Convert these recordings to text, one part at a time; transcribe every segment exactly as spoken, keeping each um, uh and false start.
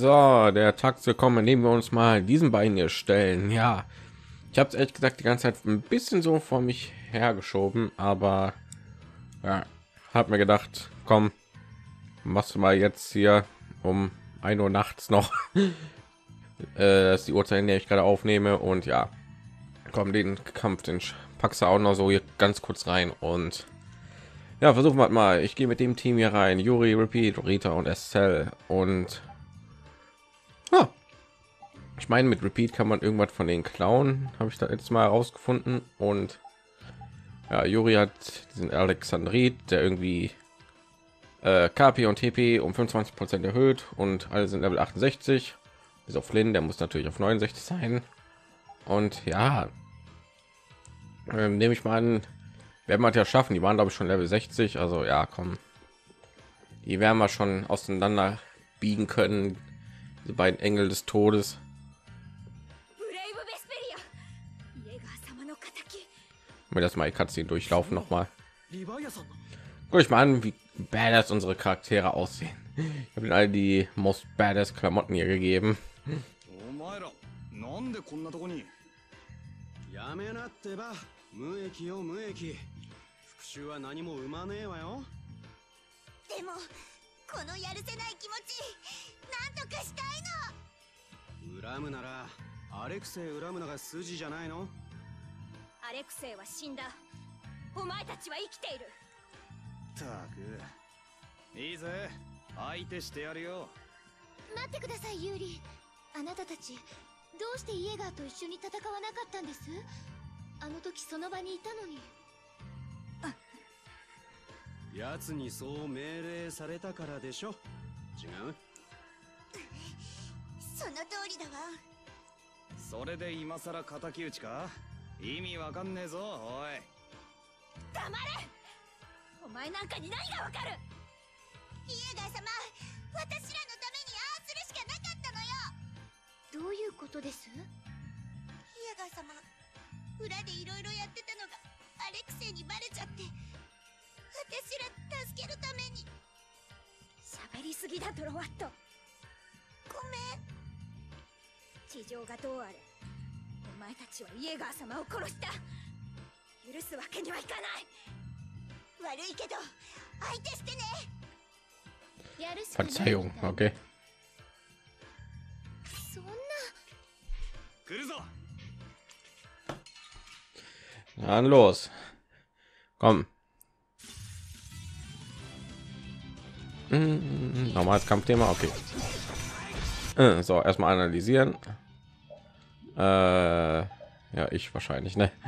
So, der Tag zu kommen, nehmen wir uns mal diesen Bein hier stellen. Ja, ich habe es ehrlich gesagt die ganze Zeit ein bisschen so vor mich hergeschoben, aber ja, habe mir gedacht, komm, machst du mal jetzt hier um ein Uhr nachts noch. äh, das ist die Uhrzeit, in der ich gerade aufnehme, und ja, komm, den Kampf, den packst du auch noch so hier ganz kurz rein. Und ja, versuchen wir mal. Ich gehe mit dem Team hier rein: Yuri, Repeat, Rita und Estelle. Und ja, ich meine, mit Repeat kann man irgendwas von den klauen, habe ich da jetzt mal herausgefunden. Und ja, Yuri hat diesen Alexandrit, der irgendwie äh, K P und T P um fünfundzwanzig Prozent erhöht, und alle sind Level achtundsechzig. Bis auf Flynn, der muss natürlich auf neunundsechzig sein. Und ja, ähm, nehme ich mal an, werden wir ja schaffen. Die waren, glaube ich, schon Level sechzig. Also ja, komm, die werden wir schon auseinander biegen können, diese beiden Engel des Todes. Mir das mal Cutscene durchlaufen noch mal. Guck ich mal an, wie badass unsere Charaktere aussehen. Ich habe ihnen all die most badass Klamotten hier gegeben. 無益よ無益。復讐は何も生まねえわよ。でもこのやるせない気持ちなんとかしたいの。恨むならアレクセイ恨むのが筋じゃないの。アレクセイは死んだ。お前たちは生きている。たくいいぜ、相手してやるよ。待ってくださいユーリ。あなたたちどうしてイエガーと一緒に戦わなかったんです？あの時その場にいたのに。奴にそう命令されたからでしょ。違う？その通りだわ。それで今さら敵討ちか？意味わかんねえぞ、おい。黙れ！お前なんかに何がわかる？イエガー様、私らのためにああするしかなかったのよ。どういうことです？イエガー様、裏でいろいろやってたのがアレクセイにバレちゃって、私ら助けるために。喋りすぎだトロワット。ごめん。事情がどうあれ、お前たちはイエガー様を殺した。許すわけにはいかない。悪いけど相手してね。やるしかない。 Verzeihung, okay. そんな。来るぞ。 Dann los, komm. Hm, normales Kampfthema, okay. Äh, so, erstmal analysieren. Äh, ja, ich wahrscheinlich, ne?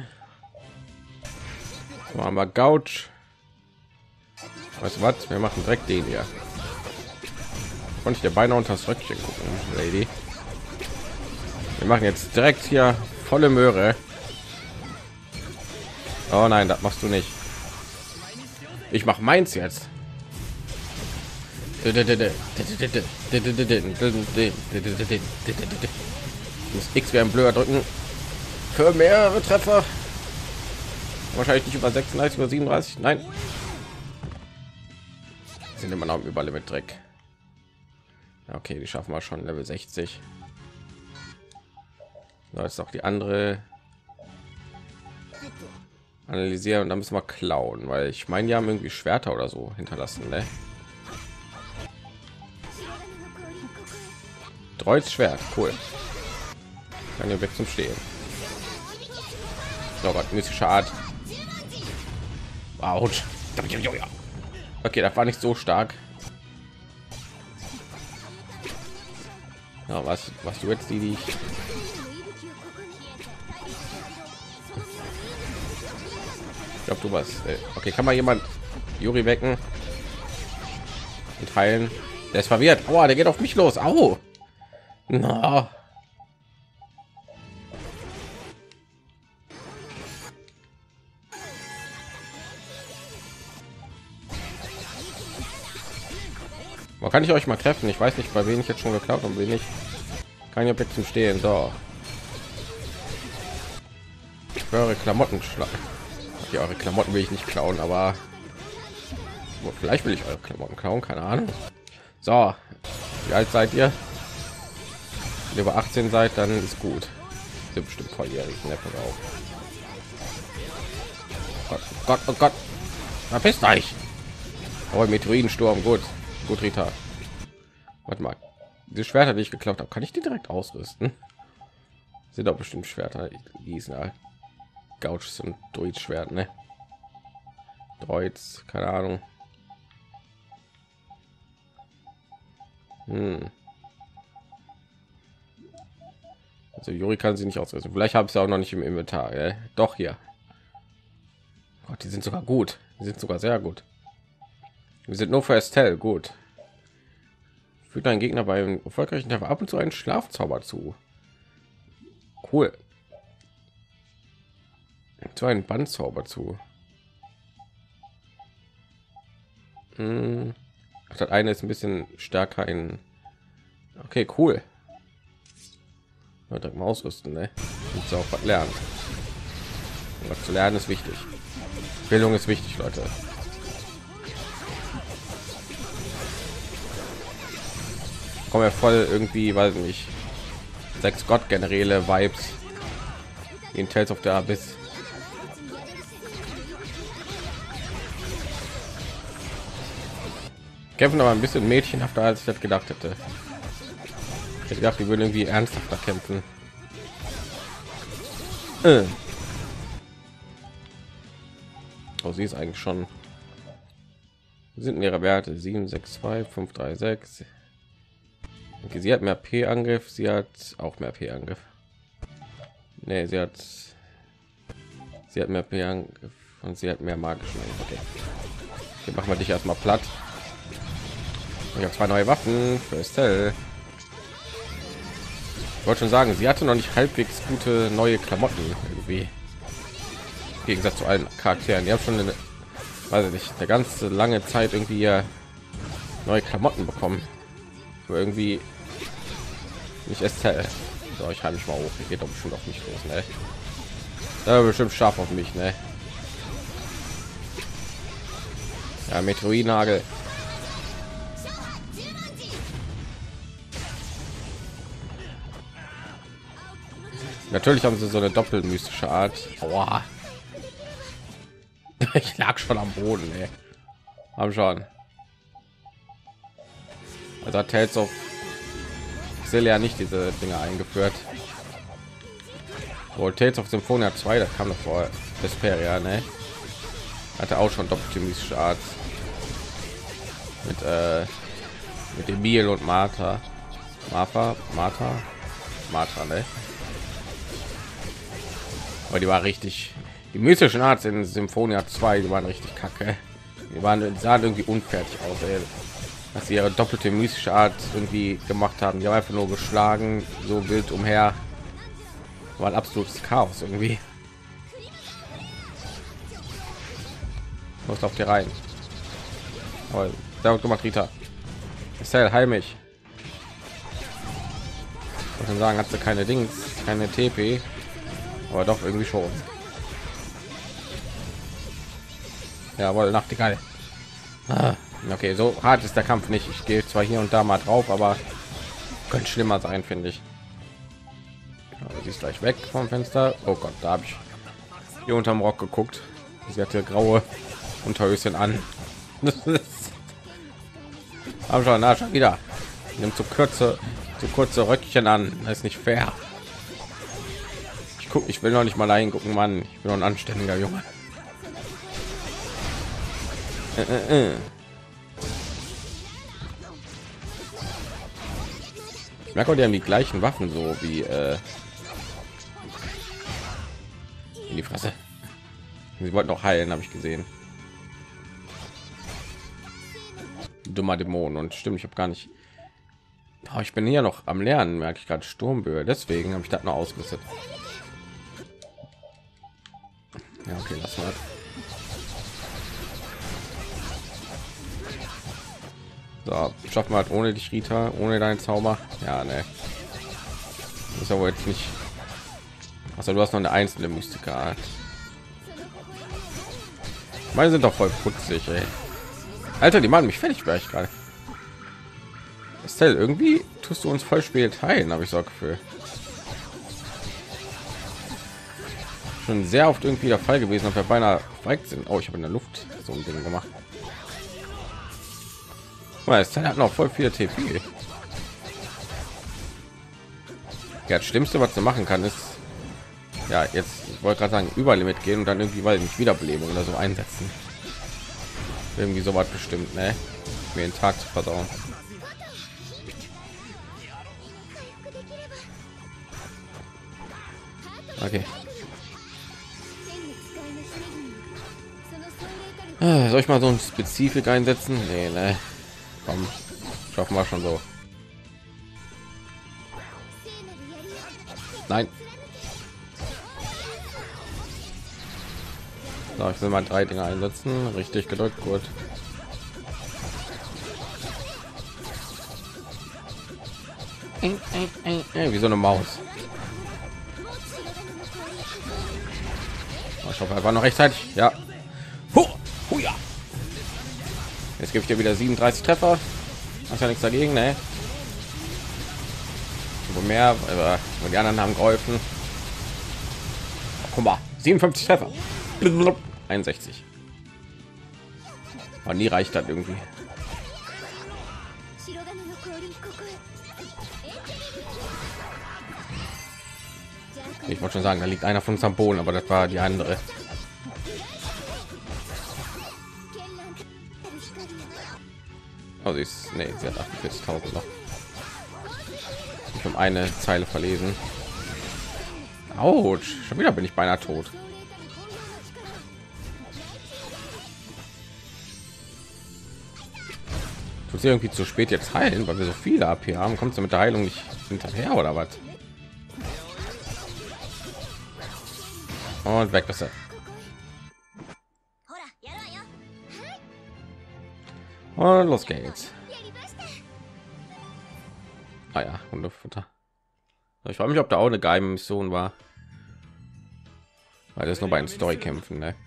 So, machen wir Gouch. Weißt du was? Wir machen direkt den hier. Konnte ich dir beinahe unter das Röckchen gucken, Lady. Wir machen jetzt direkt hier volle Möhre. Oh nein, das machst du nicht. Ich mache meins jetzt. Ich muss X wie ein Blöder drücken für mehrere Treffer. Wahrscheinlich nicht über sechsunddreißig oder siebenunddreißig. Nein, sind immer noch über Limit Dreck. Okay, die schaffen wir schon Level sechzig. Da ist auch die andere. Analysieren, und dann müssen wir klauen, weil ich meine, die haben irgendwie Schwerter oder so hinterlassen, ne? Dreuz Schwert, cool. Kann hier weg zum Stehen. Oh Gott, mystische Art. Autsch. Okay, das war nicht so stark. Ja, was, was du jetzt die, die ich Ich glaube, du was. Okay, kann mal jemand Yuri wecken und heilen? Der ist verwirrt. Oh, der geht auf mich los. Au. No. Man kann ich euch mal treffen. Ich weiß nicht, bei wem ich jetzt schon geklaut und bin ich kann ja weg zum Stehen. So. Eure Klamotten schlagen. Ja, eure Klamotten will ich nicht klauen, aber vielleicht will ich eure Klamotten klauen, keine Ahnung. So, wie alt seid ihr? Wenn ihr über achtzehn seid, dann ist gut. Sind bestimmt volljährig, ne? Auch. Gott, oh Gott, oh Gott. Verpisst euch. Oh, Meteoridensturm, gut. Gut, Rita. Warte mal. Die Schwerter, die ich geklaut habe, kann ich die direkt ausrüsten? Sind doch bestimmt Schwerter. Die sind halt Gauchs und Druid-Schwert, ne? Droids, keine Ahnung. Hm. Also Yuri kann sie nicht ausrüsten. Vielleicht habe ich sie auch noch nicht im Inventar. Ey. Doch hier. Gott, die sind sogar gut. Die sind sogar sehr gut. Wir sind nur für Estelle gut. Fügt ein Gegner beim erfolgreichen Treffer ab und zu einen Schlafzauber zu. Cool. Zu einen Bandzauber zu. Hm. Ach, das eine ist ein bisschen stärker in. Okay, cool. Direkt mal ausrüsten, ne? Und auch was lernen. Und was zu lernen ist wichtig. Bildung ist wichtig, Leute. Kommen wir voll irgendwie, weiß nicht, sechs Gott-Generäle Vibes in Tales of the Abyss. Kämpfen aber ein bisschen mädchenhafter, als ich das gedacht hätte. Ich hätte gedacht, die würden irgendwie ernsthafter kämpfen. Äh. Oh, sie ist eigentlich schon. Wir sind in ihrer Werte sieben sechs zwei fünf drei sechs. Okay, sie hat mehr P-Angriff, sie hat auch mehr P-Angriff. Nee, sie hat sie hat mehr P-Angriff und sie hat mehr magischen. Okay, hier machen wir dich erstmal platt. Ich habe zwei neue Waffen für Estelle. Ich wollte schon sagen, sie hatte noch nicht halbwegs gute neue Klamotten irgendwie. Im Gegensatz zu allen Charakteren. Die haben schon eine, weiß ich nicht, eine ganze lange Zeit irgendwie hier neue Klamotten bekommen. Aber irgendwie nicht Estelle. So, ich halte mich mal hoch. Ich geht doch bestimmt auf mich los, ne? Da bestimmt scharf auf mich, ne? Ja, Meteoridnagel. Natürlich haben sie so eine doppelmystische Art. Aua. Ich lag schon am Boden, ey. Haben schon. Also Tales of Xillia nicht diese Dinge eingeführt. Wohl Tales of Symphonia zwei, das kam noch vor Vesperia, ne? Hatte auch schon doppelte mystische Art. Mit äh, mit Emil und Martha. Martha, Martha, Martha, ne? Aber die war richtig, die mystischen Arts in Symphonia zwei, die waren richtig kacke. Die waren, die sahen irgendwie unfertig aus, ey. Dass sie ihre doppelte mystische Art irgendwie gemacht haben. Die haben einfach nur geschlagen, so wild umher. War ein absolutes Chaos irgendwie. Muss auf die rein. Aber sehr gut gemacht, Rita. Estelle, heil mich. Ich muss sagen, hat sie keine Dings, keine T P. Aber doch irgendwie schon. Jawohl, Nachtigall. Ah, okay, so hart ist der Kampf nicht. Ich gehe zwar hier und da mal drauf, aber könnte schlimmer sein, finde ich. Aber sie ist gleich weg vom Fenster. Oh Gott, da habe ich hier unterm Rock geguckt. Sie hatte graue Unterhöschen an. Haben schon, na, schon wieder. Nimmt zu kurze, zu kurze Röckchen an. Das ist nicht fair. Guck, ich will noch nicht mal reingucken, Mann. Ich bin noch ein anständiger Junge. Äh, äh, äh. Ich merke auch, die haben die gleichen Waffen, so wie äh, in die Fresse. Sie wollten noch heilen, habe ich gesehen. Dummer Dämon. Und stimmt, ich habe gar nicht. Oh, ich bin hier noch am Lernen, merke ich gerade Sturmböe. Deswegen habe ich das noch ausgerüstet. Ja, okay, lass mal. So, schaffen wir halt ohne dich, Rita, ohne deinen Zauber. Ja, ne. Ist aber jetzt nicht. Also du hast noch eine einzelne Mystiker. Meine sind doch voll putzig, ey. Alter, die machen mich fertig, wäre ich gerade. Estelle, irgendwie tust du uns voll spät teilen, habe ich so Gefühl. Schon sehr oft irgendwie der Fall gewesen, ob wir beinahe weit sind. Oh, ich habe in der Luft so ein Ding gemacht. Weil Estelle hat noch voll viel T P. Ja, das Schlimmste, was du machen kann, ist ja jetzt, ich wollte gerade sagen, Überlimit gehen und dann irgendwie, weil nicht Wiederbelebung oder so einsetzen. Irgendwie so was bestimmt, ne? Mir den Tag zu verdauen. Okay. Ah, soll ich mal so ein Spezifik einsetzen? Nee, ne. Komm, schaffen wir schon so. Nein. So, ich will mal drei Dinge einsetzen. Richtig gedrückt, gut. Wie so eine Maus. Ich hoffe einfach noch rechtzeitig. Ja. Huh. Huh, ja. Jetzt gebe ich dir wieder siebenunddreißig Treffer. Hast ja nichts dagegen, ne? Aber mehr, aber die anderen haben geholfen. Oh, guck mal, siebenundfünfzig Treffer. einundsechzig. Aber nie reicht das irgendwie. Ich wollte schon sagen, da liegt einer von uns am Boden, aber das war die andere. Oh, sie ist, nee, sie hat achtundvierzigtausend noch. Ich um eine Zeile verlesen. Autsch, schon wieder bin ich beinahe tot. Tut sie irgendwie zu spät jetzt heilen, weil wir so viele A P haben? Kommt sie mit der Heilung nicht hinterher oder was? Und weg ist er. Und los geht's. Ah ja, Hundefutter. Ich frage mich, ob da auch eine geheime Mission war. Weil das nur bei den Storykämpfen, ne?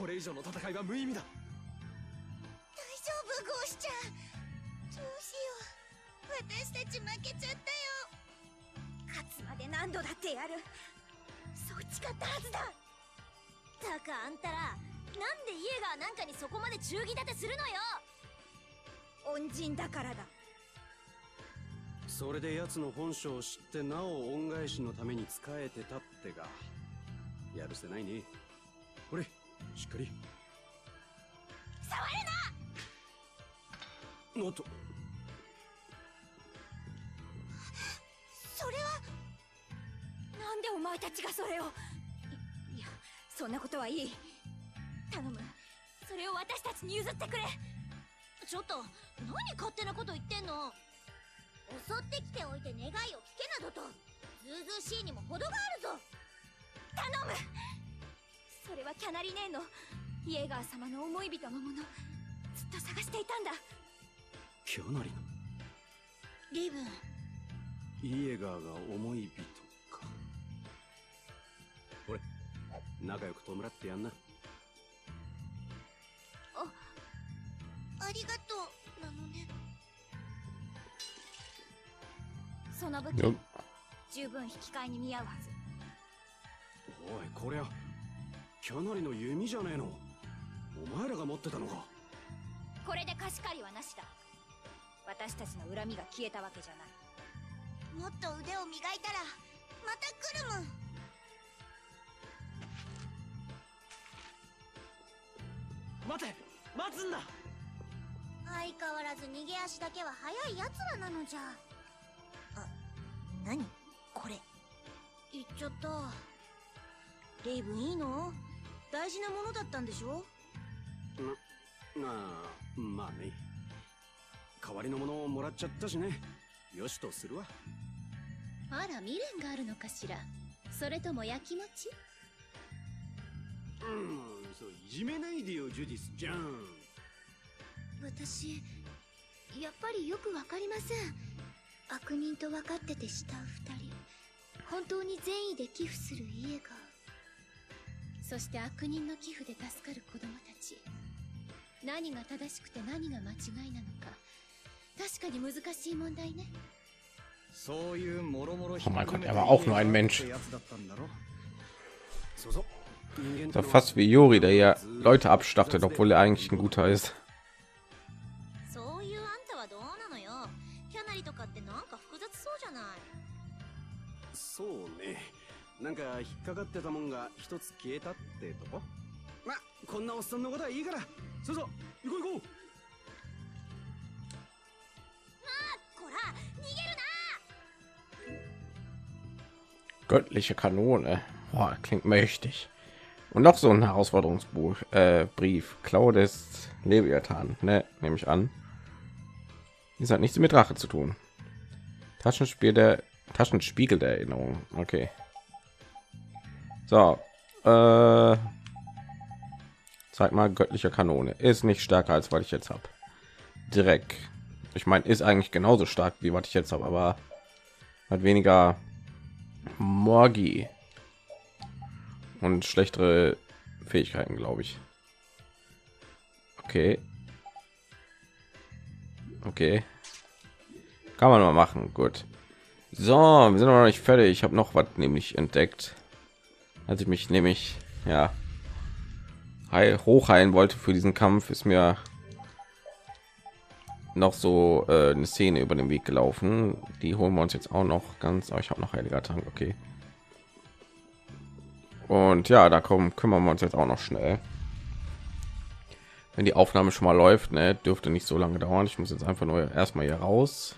それで奴の本性を知ってなお恩返しのために仕えてたってがやるせないね。これしっかり触るな。おっと、それはなんでお前たちがそれを。いや、そんなことはいい。頼む、それを私たちに譲ってくれ。ちょっと何勝手なこと言ってんの。襲ってきておいて願いを聞けなどとずうずうしいにも程があるぞ。頼む。それはキャナリ姉のイエーガー様の思い人のもの、ずっと探していたんだ。キャナリのリブン、イエガーが思い人か。これ仲良く弔ってやんな。あ、ありがとうなのね。その武器十分引き換えに見合うはず。おい、こりゃキャナリの弓じゃねえの。お前らが持ってたのか。これで貸し借りはなしだ。私たちの恨みが消えたわけじゃない。もっと腕を磨いたらまた来るもん。待て、待つんだ。相変わらず逃げ足だけは速いやつらなのじゃ。あ、何これ。言っちゃった。レイブンいいの？大事なものだったんでしょ。な、まあ、まあね。代わりのものをもらっちゃったしね。よしとするわ。あら、未練があるのかしら。それとも焼きもち？うん、そういじめないでよ、ジュディスちゃん。私、やっぱりよくわかりません。悪人と分かってて慕う二人、本当に善意で寄付する家が、そして悪人の寄付で助かる子供たち。何が正しくて何が間違いなのか、 Oh mein Gott, er war auch nur ein Mensch. So fast wie Yuri, der ja Leute abstachtet, obwohl er eigentlich ein guter ist. なんか引っかかってたもんが一つ消えたってとこ。ま、こんなおっさんのことはいいから。そうそう、行こう行こう。まあ、こら、逃げるな。 Göttliche Kanone. Boah, klingt mächtig. Und noch so ein Herausforderungsbuch, äh, Brief. Klaue des Leviathan, ne, nehme ich an. Dies hat nichts mit Rache zu tun. Taschenspiel der Taschenspiegel der Erinnerung. Okay. So, äh, zeig mal göttliche Kanone. Ist nicht stärker als was ich jetzt habe. Direkt. Ich meine, ist eigentlich genauso stark wie was ich jetzt habe, aber hat weniger Morgi und schlechtere Fähigkeiten, glaube ich. Okay. Okay. Kann man mal machen. Gut. So, wir sind noch nicht fertig. Ich habe noch was nämlich entdeckt, als ich mich nämlich ja heil, hochheilen wollte für diesen Kampf. Ist mir noch so äh, eine Szene über den Weg gelaufen. Die holen wir uns jetzt auch noch ganz. Oh, ich habe noch heiliger Tank. Okay. Und ja, da kommen kümmern wir uns jetzt auch noch schnell. Wenn die Aufnahme schon mal läuft, ne, dürfte nicht so lange dauern. Ich muss jetzt einfach nur erstmal hier raus.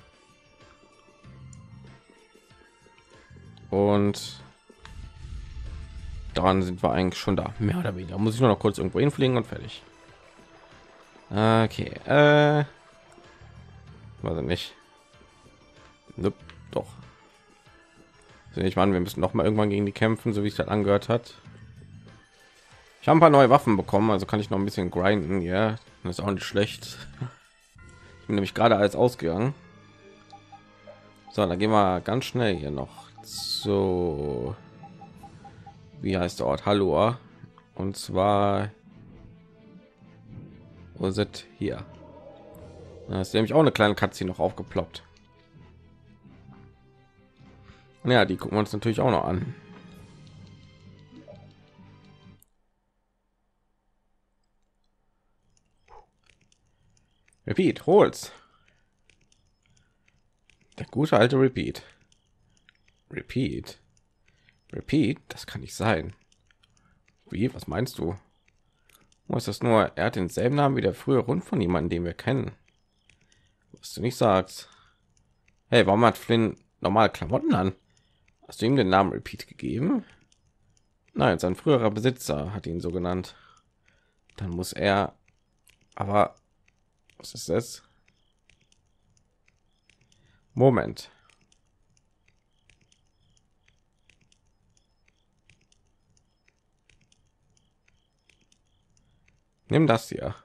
Und dann sind wir eigentlich schon da, mehr oder weniger. Muss ich nur noch kurz irgendwo hinfliegen und fertig. Okay, äh, weiß ich nicht. Nope, doch. Ich meine, wir müssen noch mal irgendwann gegen die kämpfen, so wie es das angehört hat. Ich habe ein paar neue Waffen bekommen, also kann ich noch ein bisschen grinden. Ja, das ist auch nicht schlecht. Ich bin nämlich gerade alles ausgegangen. So, dann gehen wir ganz schnell hier noch. So, wie heißt der Ort? Hallo, und zwar wo sind hier? Da ist nämlich auch eine kleine Katze noch aufgeploppt. Ja, die gucken wir uns natürlich auch noch an. Repeat, hol's. Der gute alte Repeat. Repeat. Repeat, das kann nicht sein. Wie, was meinst du? Muss das nur, er hat denselben Namen wie der frühere Hund von jemandem, den wir kennen. Was du nicht sagst. Hey, warum hat Flynn normale Klamotten an? Hast du ihm den Namen Repeat gegeben? Nein, sein früherer Besitzer hat ihn so genannt. Dann muss er, aber was ist das? Moment. Nimm das hier.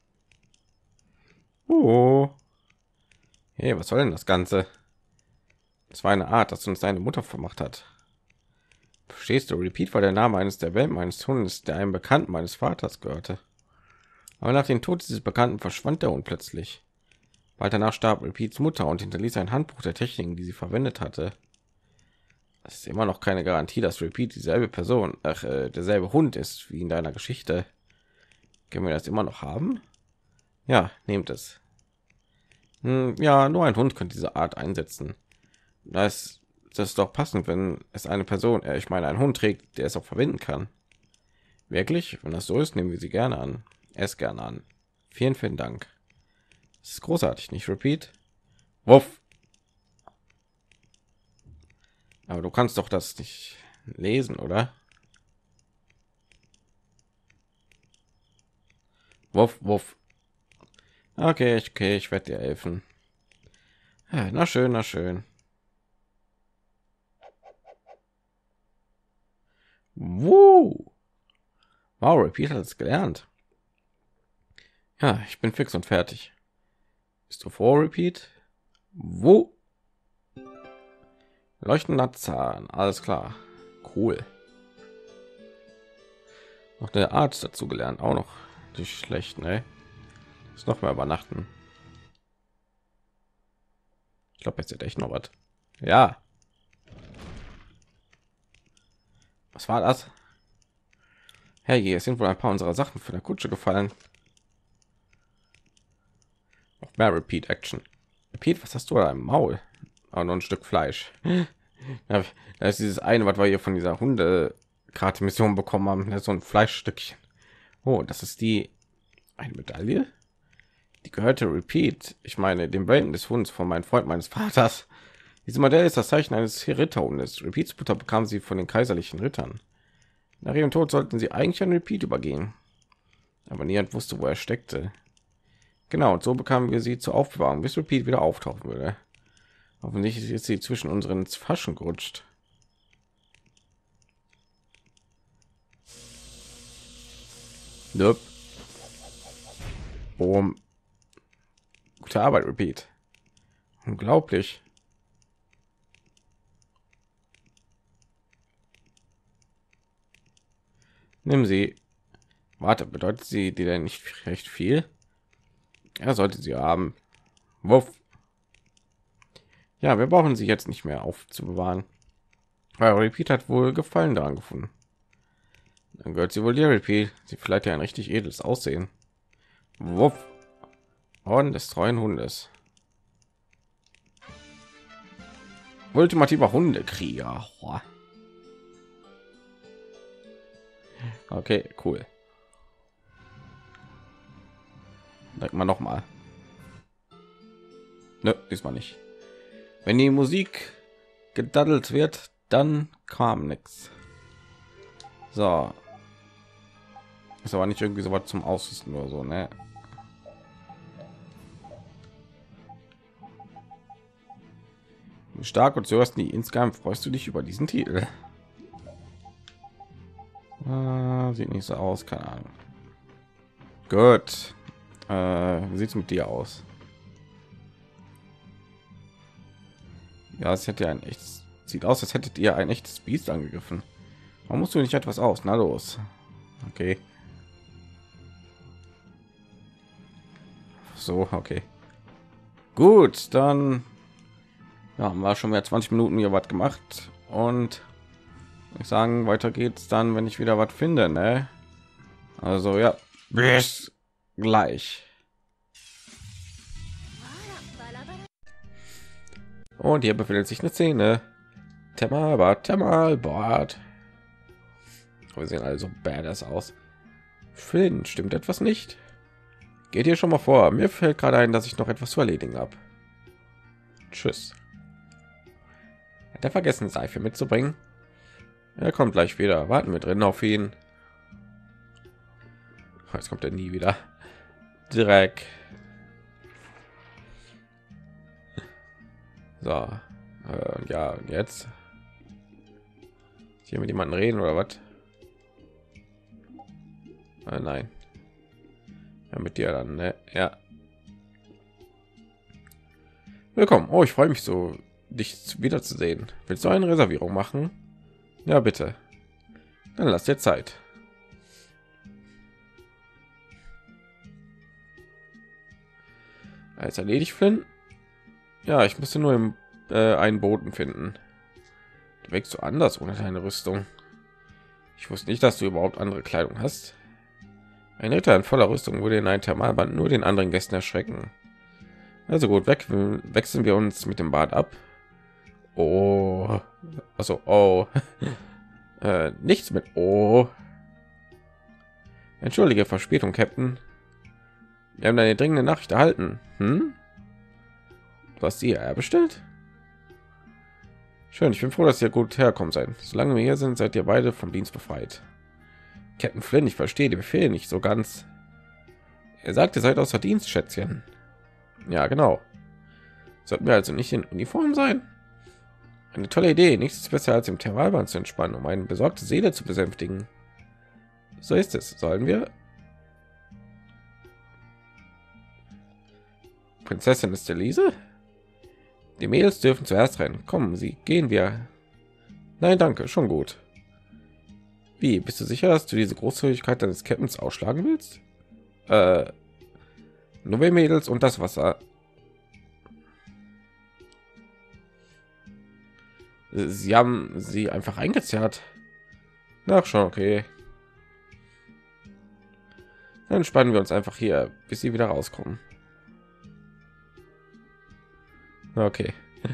Oh. Hey, was soll denn das Ganze? Das war eine Art, dass uns seine Mutter vermacht hat. Verstehst du? Repeat war der Name eines der Welt meines Hundes, der einem Bekannten meines Vaters gehörte. Aber nach dem Tod dieses Bekannten verschwand der Hund plötzlich. Bald danach starb Repeats Mutter und hinterließ ein Handbuch der Techniken, die sie verwendet hatte. Das ist immer noch keine Garantie, dass Repeat dieselbe Person, ach, äh, derselbe Hund ist wie in deiner Geschichte. Können wir das immer noch haben? Ja, nehmt es. Hm, ja, nur ein Hund könnte diese Art einsetzen. Das, das ist doch passend, wenn es eine Person, äh, ich meine, ein Hund trägt, der es auch verwenden kann. Wirklich? Wenn das so ist, nehmen wir sie gerne an. Es gerne an. Vielen, vielen Dank. Das ist großartig, nicht Repeat? Wuff. Aber du kannst doch das nicht lesen, oder? Wuff, wuff. Okay, okay, ich werde dir helfen. Ja, na schön, na schön. Wow. Wow, Repeat hat es gelernt. Ja, ich bin fix und fertig. Bist du vor, Repeat? Wo? Leuchtender Zahn, alles klar. Cool. Noch der Arzt dazu gelernt, auch noch nicht schlecht, ne? Ist noch mal übernachten. glaube, jetzt echt noch was. Ja. Was war das? Hey, hier sind wohl ein paar unserer Sachen von der Kutsche gefallen. Auf mehr Repeat Action. Repeat, was hast du da im Maul? Aber noch ein Stück Fleisch. Ja, da ist dieses eine, was wir hier von dieser Hunde-Karte Mission bekommen haben. Das ist so ein Fleischstückchen. Oh, das ist die eine Medaille. Die gehörte Repeat. Ich meine, dem Brain des Hundes von meinem Freund meines Vaters. Diese Medaille ist das Zeichen eines Ritterhundes. Repeats Butter bekam sie von den kaiserlichen Rittern. Nach ihrem Tod sollten sie eigentlich an Repeat übergehen. Aber niemand wusste, wo er steckte. Genau, und so bekamen wir sie zur Aufbewahrung, bis Repeat wieder auftauchen würde. Hoffentlich ist jetzt sie zwischen unseren Faschen gerutscht. Nope. Boom. Gute Arbeit, Repeat. Unglaublich. Nimm sie. Warte, bedeutet sie dir denn nicht recht viel? Er sollte sie haben. Wuff. Ja, wir brauchen sie jetzt nicht mehr aufzubewahren. Aber Repeat hat wohl Gefallen daran gefunden. Dann gehört sie wohl dir, Repeat. Sie vielleicht ja ein richtig edles Aussehen. Wuff. Orden des treuen Hundes. Ultimativer Hundekrieger. Okay, cool. Sag mal noch mal. Nö, diesmal nicht. Wenn die Musik gedaddelt wird, dann kam nichts. So. Ist aber nicht irgendwie so was zum Ausrüsten oder so, ne? Stark und so hast nie. Insgesamt freust du dich über diesen Titel. Ah, sieht nicht so aus, keine Ahnung. Gut. Äh, wie sieht es mit dir aus? Ja, es hätte ein echtes, sieht aus, als hättet ihr ein echtes Biest angegriffen. Warum musst du nicht etwas aus? Na los. Okay. So, okay. Gut, dann ja, haben wir schon mehr zwanzig Minuten hier was gemacht und ich sagen, weiter geht's dann, wenn ich wieder was finde, ne? Also ja, bis gleich. Und hier befindet sich eine Szene. Thermalbad, Thermalbad. Wir sehen also badass aus. Flynn, stimmt etwas nicht? Geht hier schon mal vor. Mir fällt gerade ein, dass ich noch etwas zu erledigen habe. Tschüss. Hat er vergessen, Seife mitzubringen? Er kommt gleich wieder. Warten wir drin auf ihn. Jetzt kommt er nie wieder. Dreck. So. Äh, ja, und jetzt hier mit jemandem reden oder was? Äh, nein. Ja, mit dir dann, ne? Ja. Willkommen. Oh, ich freue mich so, dich wiederzusehen. Willst du eine Reservierung machen? Ja, bitte. Dann lass dir Zeit. Als erledigt, Flynn. Ja, ich musste nur im, äh, einen Boten finden. Du wächst so anders ohne deine Rüstung. Ich wusste nicht, dass du überhaupt andere Kleidung hast. Ein Ritter in voller Rüstung würde in ein Thermalbad nur den anderen Gästen erschrecken. Also gut, weg, wechseln wir uns mit dem Bad ab. Oh, also oh, äh, nichts mit oh. Entschuldige Verspätung, Captain. Wir haben eine dringende Nachricht erhalten. Hm? Du hast sie ja bestellt? Schön, ich bin froh, dass ihr gut herkommen seid. Solange wir hier sind, seid ihr beide vom Dienst befreit. Captain Flynn, ich verstehe die Befehle nicht so ganz. Er sagte, ihr seid außer Dienst, Schätzchen. Ja, genau. Sollten wir also nicht in Uniform sein? Eine tolle Idee. Nichts ist besser als im Thermalbad zu entspannen, um eine besorgte Seele zu besänftigen. So ist es. Sollen wir? Prinzessin ist Elise? Die Mädels dürfen zuerst rein. Kommen Sie, gehen wir. Nein, danke, schon gut. Wie, bist du sicher, dass du diese Großzügigkeit deines Captains ausschlagen willst? Äh, nur wir Mädels und das Wasser. Sie haben sie einfach eingezerrt. Ach schon, okay. Dann spannen wir uns einfach hier, bis sie wieder rauskommen. Okay.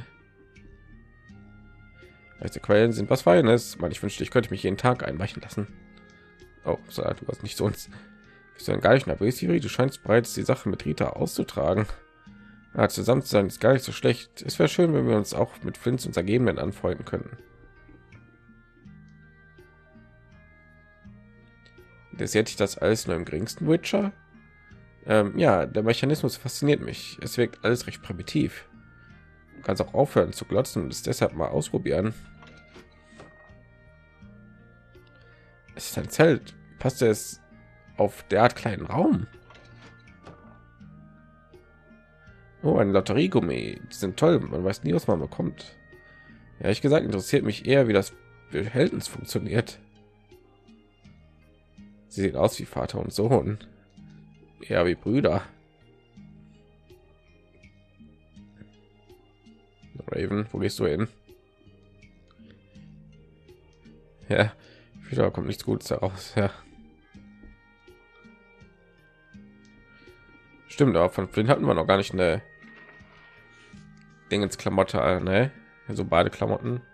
Also Quellen sind was Feines. Man, ich wünschte, ich könnte mich jeden Tag einweichen lassen. Oh, so, du hast nicht so uns. Bist du denn gar nicht nervös, Siri? Du scheinst bereits die Sache mit Rita auszutragen. Ja, zusammen zu sein ist gar nicht so schlecht. Es wäre schön, wenn wir uns auch mit Flints und Ergebenen anfreunden könnten. Interessiert dich das alles nur im geringsten, Witcher? Ähm, ja, der Mechanismus fasziniert mich. Es wirkt alles recht primitiv. Du kannst auch aufhören zu glotzen und es deshalb mal ausprobieren. Es ist ein Zelt. Passt es auf derart kleinen Raum? Oh, ein Lotteriegummi. Die sind toll. Man weiß nie, was man bekommt. Ehrlich gesagt interessiert mich eher, wie das Behältnis funktioniert. Sie sehen aus wie Vater und Sohn. Ja, wie Brüder. Raven, wo gehst du hin? Ja, wieder kommt nichts Gutes heraus. Ja. Stimmt, aber von Flint hatten wir noch gar nicht eine Dingens Klamotte, ne? Also Badeklamotten.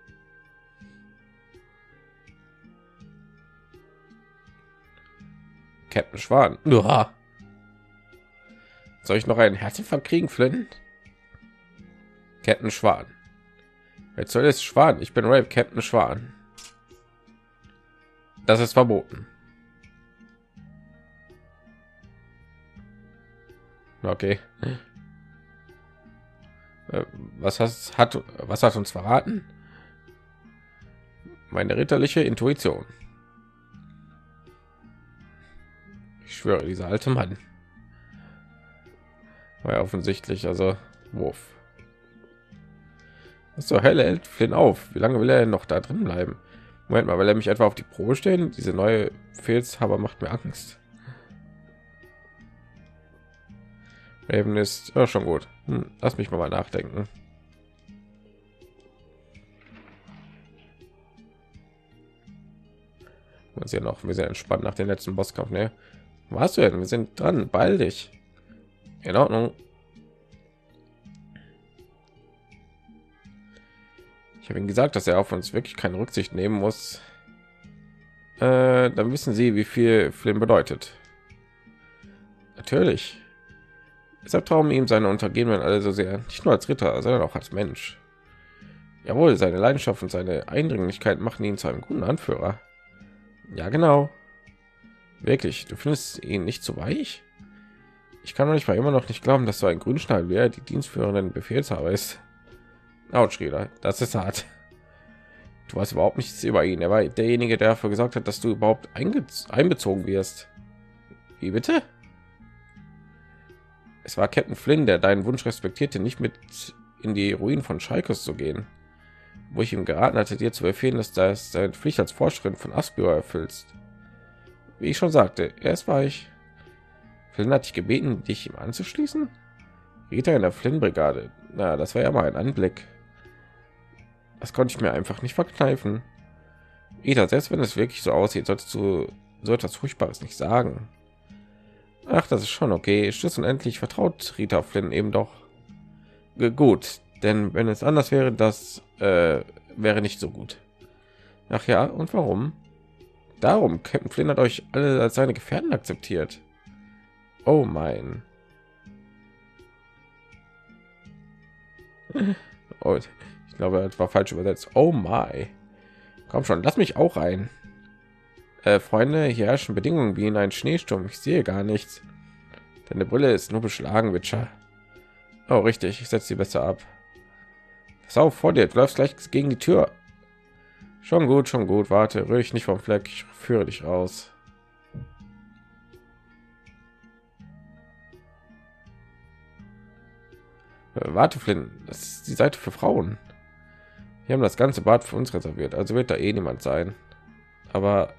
Captain Schwan. Uah. Soll ich noch einen Herzinfarkt kriegen, Flint? Captain Schwan. Jetzt soll es Schwan. Ich bin Rape, Captain Schwan. Das ist verboten. Okay. Was hast, hat was hat uns verraten? Meine ritterliche Intuition. Ich schwöre, dieser alte Mann war ja offensichtlich, also Wurf. Was zur Hölle hält Flynn auf? Wie lange will er denn noch da drin bleiben? Moment mal, will er mich etwa auf die Probe stellen? Diese neue Befehlshaber macht mir Angst. Raven ist ja schon gut. Hm, lass mich mal nachdenken. Wir sind noch, wir sind entspannt nach dem letzten Bosskampf. Ne, warst du denn? Wir sind dran. Beeil dich. In Ordnung. Ich habe ihm gesagt, dass er auf uns wirklich keine Rücksicht nehmen muss. Äh, dann wissen Sie, wie viel Flynn bedeutet. Natürlich. Deshalb trauen ihm seine Untergebenen alle so sehr, nicht nur als Ritter, sondern auch als Mensch. Jawohl, seine Leidenschaft und seine Eindringlichkeit machen ihn zu einem guten Anführer. Ja, genau. Wirklich, du findest ihn nicht zu weich? Ich kann doch nicht mal immer noch nicht glauben, dass so ein Grünschnabel wie er die dienstführenden Befehlshaber ist. Autsch, Rieder, das ist hart. Du weißt überhaupt nichts über ihn. Er war derjenige, der dafür gesagt hat, dass du überhaupt einbezogen wirst. Wie bitte? Es war Captain Flynn, der deinen Wunsch respektierte, nicht mit in die Ruinen von Schalkos zu gehen, wo ich ihm geraten hatte, dir zu befehlen, dass das deine Pflicht als Vorschrift von Aspio erfüllst. Wie ich schon sagte, erst war ich. Flynn hat dich gebeten, dich ihm anzuschließen. Rita in der Flynn-Brigade. Na, das war ja mal ein Anblick. Das konnte ich mir einfach nicht verkneifen. Rita, selbst wenn es wirklich so aussieht, solltest du so etwas Furchtbares nicht sagen. Ach, das ist schon okay. Schluss und endlich vertraut Rita Flynn eben doch. G gut, denn wenn es anders wäre, das äh, wäre nicht so gut. Ach ja, und warum? Darum, Captain Flynn hat euch alle als seine Gefährten akzeptiert. Oh mein. Oh, ich glaube, das war falsch übersetzt. Oh my. Komm schon, lass mich auch ein. Äh, Freunde, hier herrschen Bedingungen wie in einem Schneesturm. Ich sehe gar nichts. Deine Brille ist nur beschlagen, Witcher. Oh, richtig. Ich setze sie besser ab. Pass auf, vor dir. Du läufst gleich gegen die Tür. Schon gut, schon gut. Warte, rühre ich nicht vom Fleck. Ich führe dich raus. Äh, warte, Flynn. Das ist die Seite für Frauen. Wir haben das ganze Bad für uns reserviert. Also wird da eh niemand sein. Aber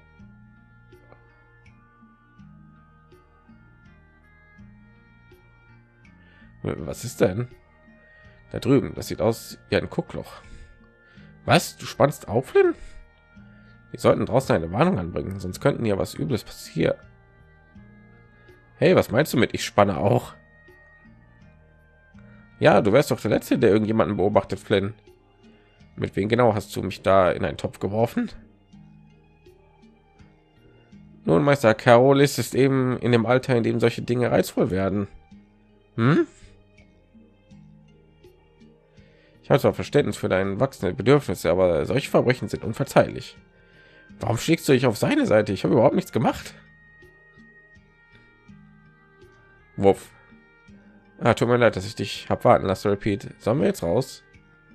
was ist denn da drüben? Das sieht aus wie ein Guckloch. Was? Du spannst auf, Flynn? Wir sollten draußen eine Warnung anbringen, sonst könnten ja was Übles passieren. Hey, was meinst du mit ich spanne auch? Ja, du wärst doch der Letzte, der irgendjemanden beobachtet, Flynn. Mit wem genau hast du mich da in einen Topf geworfen? Nun, Meister Carolis ist eben in dem Alter, in dem solche Dinge reizvoll werden. Hm? Ich habe zwar Verständnis für deine wachsende Bedürfnisse, aber solche Verbrechen sind unverzeihlich. Warum schlägst du dich auf seine Seite? Ich habe überhaupt nichts gemacht. Wuff. Ah, tut mir leid, dass ich dich habe warten lassen, Repeat. Sollen wir jetzt raus?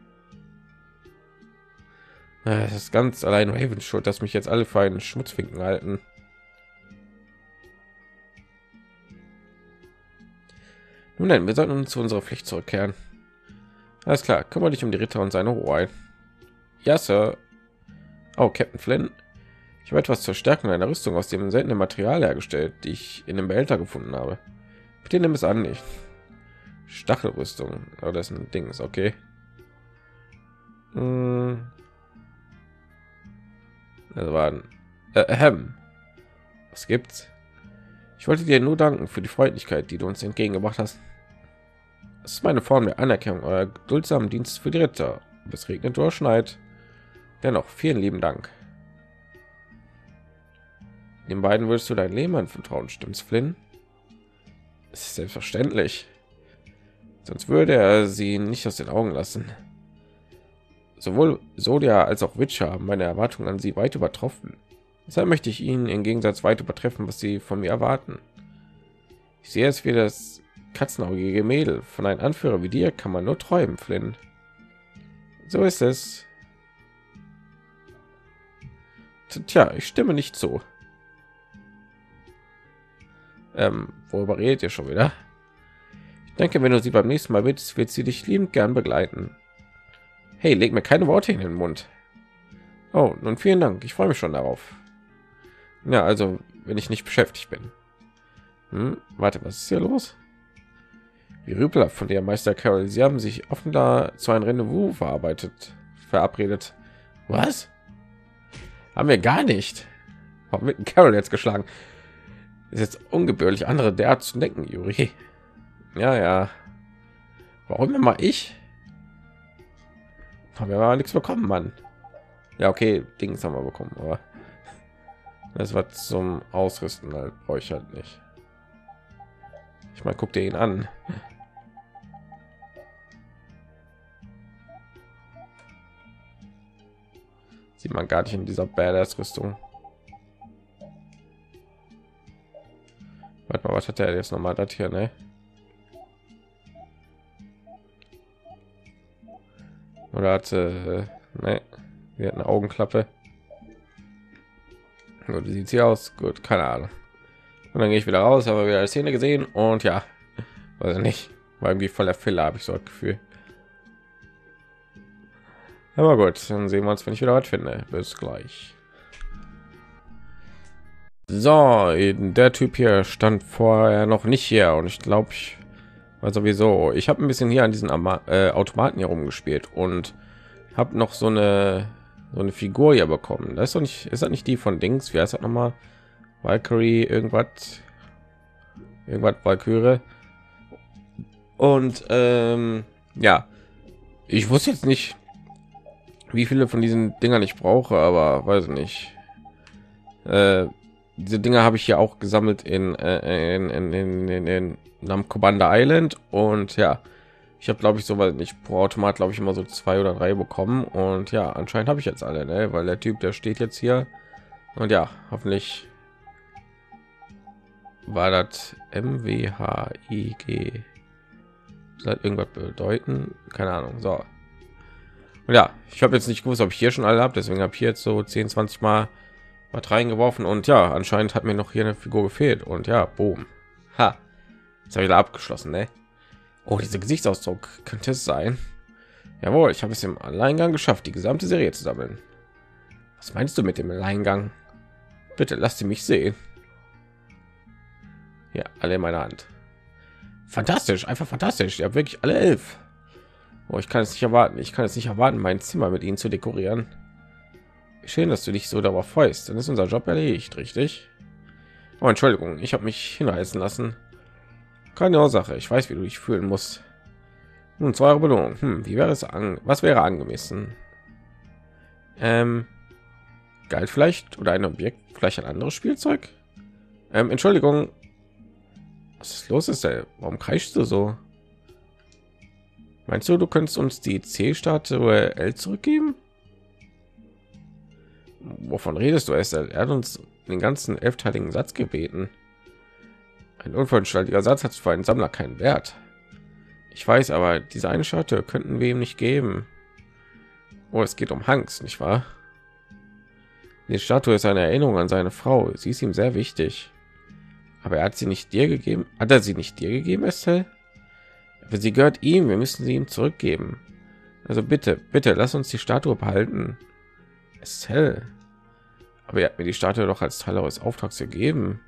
Es ist ganz allein Ravens schuld, dass mich jetzt alle für einen Schmutzfinken halten. Nun denn, wir sollten uns zu unserer Pflicht zurückkehren. Alles klar, kümmere dich um die Ritter und seine Hoheit. Ja, Sir. Oh, Captain Flynn. Ich habe etwas zur Stärkung einer Rüstung aus dem seltenen Material hergestellt, die ich in dem Behälter gefunden habe. Bitte nimm es an, nicht. Stachelrüstung. Oh, das ist ein Ding, ist okay. Hm. Also war ein äh, ähm. Was gibt's? Ich wollte dir nur danken für die Freundlichkeit, die du uns entgegengebracht hast. Das ist meine Form der Anerkennung euer geduldsamen Dienst für die Ritter. Ob es regnet oder schneit. Dennoch vielen lieben Dank. Den beiden würdest du dein Leben anvertrauen, stimmt's, Flynn? Es ist selbstverständlich. Sonst würde er sie nicht aus den Augen lassen. Sowohl Sodia als auch Witcher haben meine Erwartungen an sie weit übertroffen. Deshalb möchte ich ihnen im Gegensatz weit übertreffen, was sie von mir erwarten. Ich sehe es wie das katzenaugige Mädel. Von einem Anführer wie dir kann man nur träumen, Flynn. So ist es. Tja, ich stimme nicht zu. Ähm, worüber redet ihr schon wieder? Ich denke, wenn du sie beim nächsten Mal willst, wird sie dich liebend gern begleiten. Hey, leg mir keine Worte in den Mund. Oh, nun vielen Dank. Ich freue mich schon darauf. Ja, also, wenn ich nicht beschäftigt bin. Hm, warte, was ist hier los? Die Rüpel von der Meister Carol. Sie haben sich offenbar zu einem Rendezvous verarbeitet, verabredet. Was? Haben wir gar nicht. Warum wird Carol jetzt geschlagen? Ist jetzt ungebührlich, andere derart zu denken, Juri. Ja, ja. Warum immer ich? Haben wir aber nichts bekommen, Mann. Ja, okay, Dings haben wir bekommen, aber das war zum Ausrüsten, halt brauche ich halt nicht. Ich meine, guck dir ihn an. Sieht man gar nicht in dieser Badass-Rüstung. Warte mal, was hat er jetzt noch mal das hier, ne? Oder hat äh, ne, wir hatten eine Augenklappe. Gut, wie sieht sie aus? Gut, keine Ahnung. Und dann gehe ich wieder raus, aber wieder eine Szene gesehen und ja, weiß ich nicht, war irgendwie voller Filler, habe ich so das Gefühl. Aber gut, dann sehen wir uns, wenn ich wieder was finde. Bis gleich. So, der Typ hier stand vorher noch nicht hier und ich glaube, ich war sowieso. Ich habe ein bisschen hier an diesen Ama äh, Automaten hier rumgespielt und habe noch so eine so eine Figur hier bekommen. Das ist doch nicht, ist das nicht die von Dings? Wie heißt das noch mal? Valkyrie irgendwas, irgendwas Valkyrie. Und ähm, ja, ich wusste jetzt nicht, wie viele von diesen Dingern ich brauche, aber weiß nicht. Äh, diese Dinger habe ich hier auch gesammelt in äh, in, in, in, in, in Namco Banda Island und ja, ich habe glaube ich so, weil nicht pro Automat glaube ich immer so zwei oder drei bekommen und ja, anscheinend habe ich jetzt alle, ne? Weil der Typ, der steht jetzt hier und ja, hoffentlich war das M W H I G. Soll irgendwas bedeuten? Keine Ahnung. So. Und ja, ich habe jetzt nicht gewusst, ob ich hier schon alle habe, deswegen habe ich jetzt so zehn, zwanzig Mal was reingeworfen und ja, anscheinend hat mir noch hier eine Figur gefehlt und ja, boom. Ha. Jetzt habe ich da abgeschlossen, ne? Oh, dieser Gesichtsausdruck könnte es sein. Jawohl, ich habe es im Alleingang geschafft, die gesamte Serie zu sammeln. Was meinst du mit dem Alleingang? Bitte lass sie mich sehen. Ja, alle in meiner Hand. Fantastisch, einfach fantastisch. Ihr habt wirklich alle elf. Oh, ich kann es nicht erwarten. Ich kann es nicht erwarten, mein Zimmer mit ihnen zu dekorieren. Schön, dass du dich so darauf freust. Dann ist unser Job erledigt, richtig? Oh, Entschuldigung, ich habe mich hinreißen lassen. Keine Ursache. Ich weiß, wie du dich fühlen musst. Nun zu eurer Belohnung. Hm, wie wäre es an? Was wäre angemessen? Ähm, Geld vielleicht oder ein Objekt, vielleicht ein anderes Spielzeug? Ähm, Entschuldigung. Was ist los? Ist der? Warum kreischst du so? Meinst du, du könntest uns die C-Statue L zurückgeben? Wovon redest du? Er hat uns den ganzen elfteiligen Satz gebeten. Ein unvollständiger Satz hat für einen Sammler keinen Wert. Ich weiß, aber diese eine Statue könnten wir ihm nicht geben. Oh, es geht um Hanks, nicht wahr? Die Statue ist eine Erinnerung an seine Frau. Sie ist ihm sehr wichtig. Aber er hat sie nicht dir gegeben. Hat er sie nicht dir gegeben, Estelle? Aber sie gehört ihm. Wir müssen sie ihm zurückgeben. Also bitte, bitte, lass uns die Statue behalten. Estelle. Aber er hat mir die Statue doch als Teil eures Auftrags gegeben.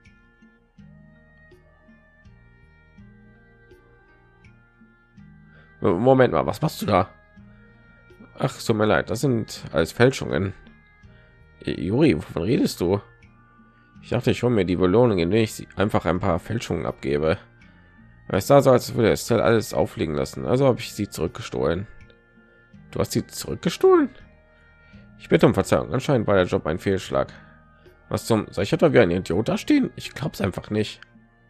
Moment mal, was machst du da? Ach, so mir leid, das sind alles Fälschungen. Juri, wovon redest du? Ich dachte, ich hole mir die Belohnung, indem ich sie einfach ein paar Fälschungen abgebe. Aber es sah so, als würde Estelle alles aufliegen lassen. Also habe ich sie zurückgestohlen. Du hast sie zurückgestohlen? Ich bitte um Verzeihung. Anscheinend war der Job ein Fehlschlag. Was zum? Soll ich etwa wie ein Idiot da stehen? Ich glaube es einfach nicht.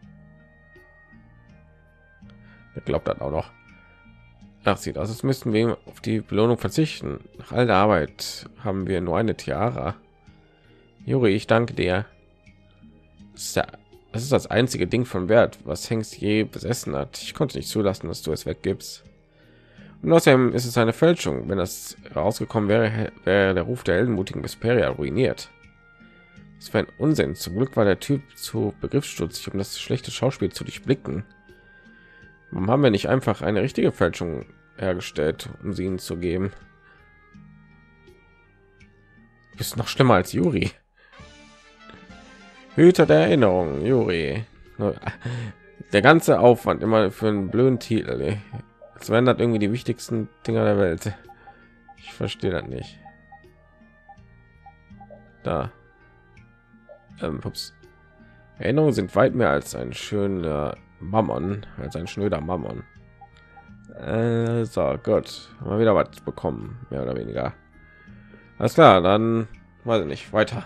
Wer glaubt das auch noch? Ach, sieht aus, als müssten wir auf die Belohnung verzichten. Nach all der Arbeit haben wir nur eine Tiara. Juri, ich danke dir. Das ist, ja, das ist das einzige Ding von Wert, was Hanks je besessen hat. Ich konnte nicht zulassen, dass du es weggibst. Und außerdem ist es eine Fälschung. Wenn das rausgekommen wäre, wäre der Ruf der heldenmutigen Vesperia ruiniert. Das war ein Unsinn. Zum Glück war der Typ zu begriffsstutzig, um das schlechte Schauspiel zu durchblicken. Warum haben wir nicht einfach eine richtige Fälschung hergestellt, um sie ihnen zu geben? Du bist noch schlimmer als Juri. Hüter der Erinnerung, Juri. Der ganze Aufwand immer für einen blöden Titel. Es wären das irgendwie die wichtigsten Dinger der Welt. Ich verstehe das nicht. Da. Ähm, ups. Erinnerungen sind weit mehr als ein schöner Mammon, als ein schnöder Mammon. Äh, so, gut. Mal wieder was bekommen, mehr oder weniger. Alles klar, dann weiß ich nicht, weiter.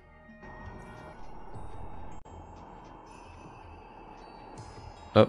Oh.